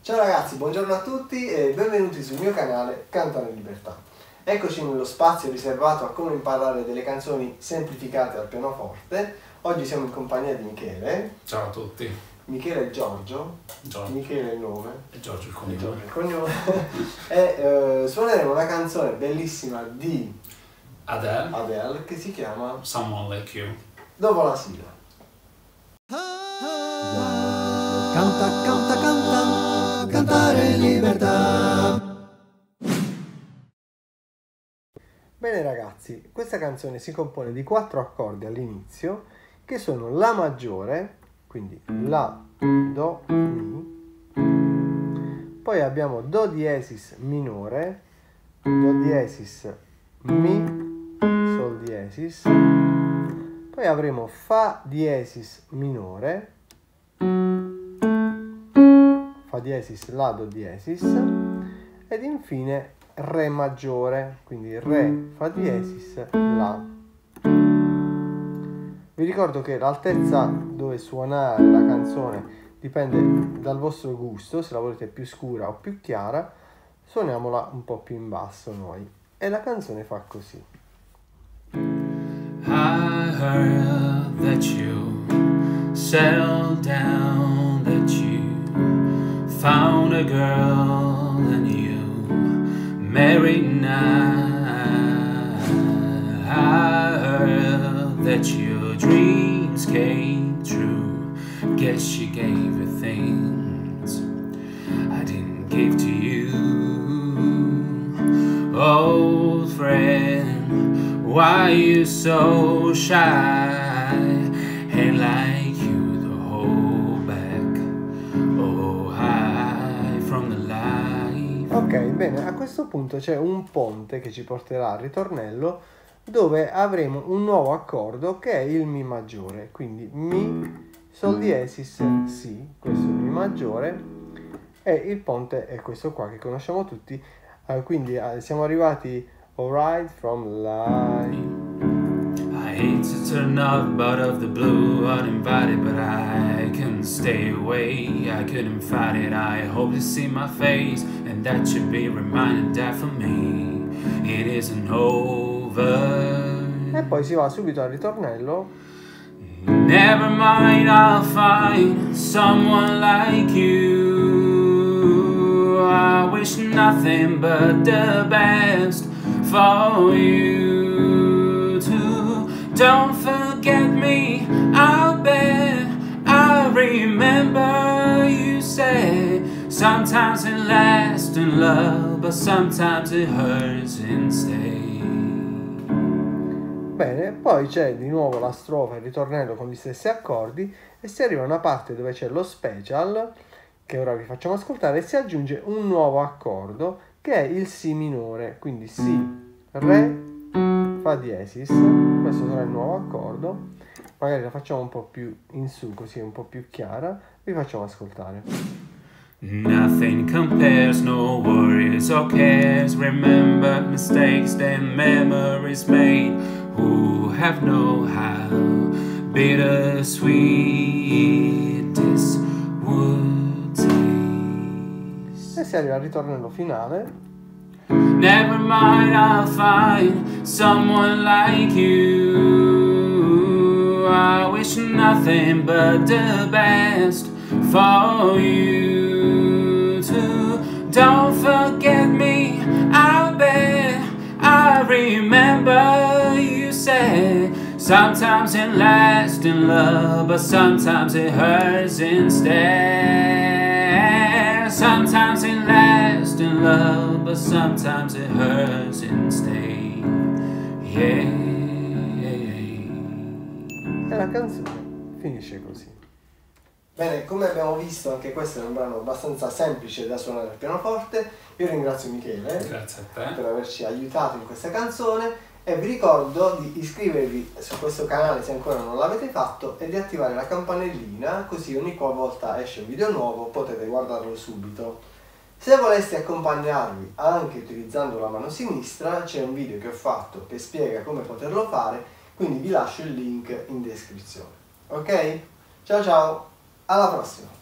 Ciao ragazzi, buongiorno a tutti e benvenuti sul mio canale Cantare in Libertà. Eccoci nello spazio riservato a come imparare delle canzoni semplificate al pianoforte. Oggi siamo in compagnia di Michele. Ciao a tutti. Michele e Giorgio. Michele è il nome. E Giorgio il cognome. E suoneremo una canzone bellissima di Adele che si chiama Someone Like You. Dopo la sigla. Canta, canta, canta, cantare in libertà. Bene ragazzi, questa canzone si compone di 4 accordi all'inizio che sono La maggiore, quindi La, Do, Mi, poi abbiamo Do diesis minore, Do diesis, Mi, Sol diesis, poi avremo Fa diesis minore, Fa diesis, La, Do diesis ed infine Re maggiore, quindi Re, Fa diesis, La. Vi ricordo che l'altezza dove suonare la canzone dipende dal vostro gusto, se la volete più scura o più chiara, suoniamola un po' più in basso noi. E la canzone fa così. I heard that you settled down, that you found a girl and you married now. I heard that your dreams came true. Guess she gave you things I didn't give to you. Old friend, why you so shy? Ain't like you to hold back, oh, high from the life. Ok, bene, a questo punto c'è un ponte che ci porterà al ritornello dove avremo un nuovo accordo che è il Mi maggiore, quindi Mi, Sol diesis, Si, questo è il Mi maggiore e il ponte è questo qua che conosciamo tutti, quindi siamo arrivati Alright from Life. I hate to turn up out of the blue, uninvited, but I couldn't stay away, I couldn't fight it. I hope you see my face, and that should be reminded that for me it isn't over. E poi si va subito al ritornello. Never mind, I'll find someone like you. I wish nothing but the best for you too. Don't forget me, I'll bet I remember you said sometimes it lasts in love, but sometimes it hurts instead. Bene, poi c'è di nuovo la strofa e il ritornello con gli stessi accordi e si arriva a una parte dove c'è lo special che ora vi facciamo ascoltare e si aggiunge un nuovo accordo che è il Si minore, quindi Si, Re, Fa diesis, questo sarà il nuovo accordo, magari la facciamo un po' più in su così è un po' più chiara, vi facciamo ascoltare. Nothing compares, no worries or cares. Remember mistakes and memories made. Who have known how bittersweet this would taste. E si arriva al ritornello finale. Never mind, I'll find someone like you. I wish nothing but the best for you too. Don't forget me, I'll bet I remember you said sometimes it lasts in love, but sometimes it hurts instead. Sometimes it lasts in love, but sometimes it hurts instead. Yeah. E la canzone finisce così. Bene, come abbiamo visto anche questo è un brano abbastanza semplice da suonare al pianoforte. Io ringrazio Michele Grazie a te per averci aiutato in questa canzone e vi ricordo di iscrivervi su questo canale se ancora non l'avete fatto e di attivare la campanellina così ogni qualvolta esce un video nuovo potete guardarlo subito. Se voleste accompagnarvi anche utilizzando la mano sinistra c'è un video che ho fatto che spiega come poterlo fare, quindi vi lascio il link in descrizione. Ok? Ciao ciao! Alla prossima!